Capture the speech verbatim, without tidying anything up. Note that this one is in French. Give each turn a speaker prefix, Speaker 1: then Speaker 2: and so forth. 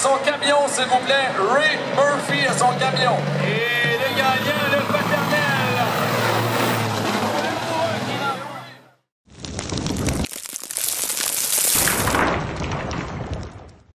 Speaker 1: son camion, s'il vous plaît. Ray Murphy à son camion.
Speaker 2: Et le gagnant, le